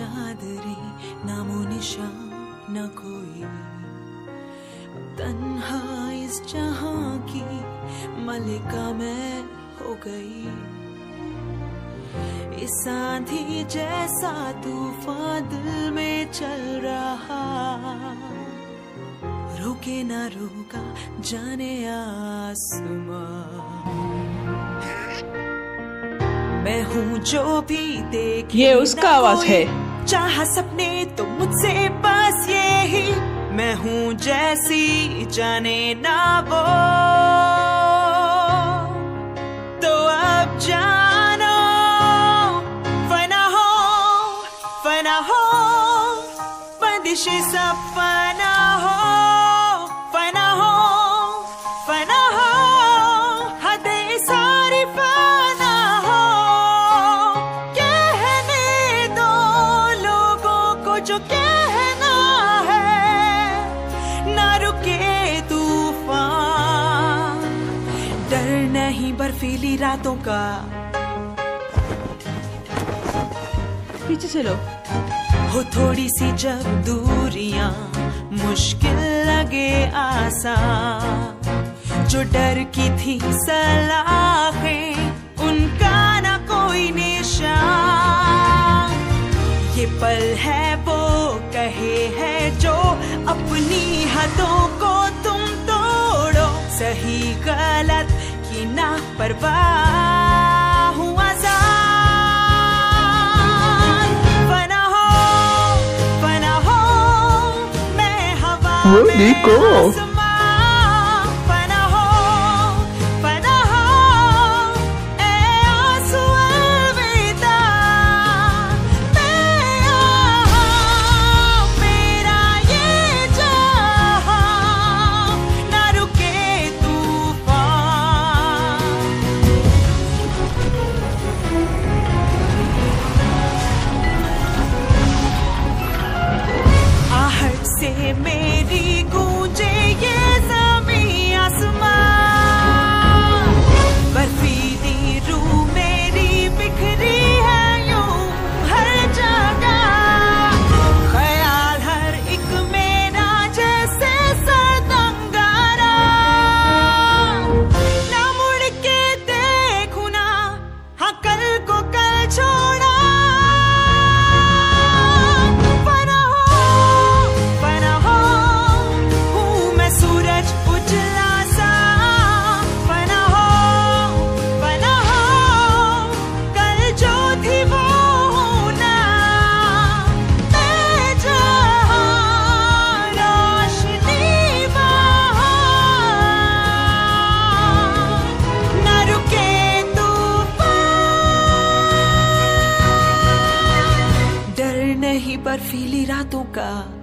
चादरे नामो निशान न कोई, तन्हा इस जहां की मलिका मैं हो गई। इस आंधी जैसा तूफान दिल में चल रहा, रोके ना रोका जाने आसमां। मैं हूँ जो भी देखे ये उसका आवाज है। चाहा सपने तो मुझसे बस यही, मैं हूँ जैसी जाने ना वो। तो अब जानो फना हो बंदिशे सब फना हो, फना हो हदे सारी फना हो। कहने दो लोगों को जो कहना है, ना रुके तूफान। डर नहीं बर्फीली रातों का, पीछे चलो। हो थोड़ी सी जब दूरियां मुश्किल लगे आसान, जो डर की थी सलाखें उनका ना कोई निशान। ये पल है वो कहे है जो अपनी हदों को तुम तोड़ो, सही गलत की ना परवाह हुआ Nico. मेरी गूंजे ये ज़मीं आसमां, बर्फीली रूह मेरी बिखरी है यूं हर जगह। ख्याल हर एक मेरा जैसे सरदंगारा, ना मुड़ के देखूं ना हाँ कल को कल छोड़ा। नहीं बर्फीली रातों का,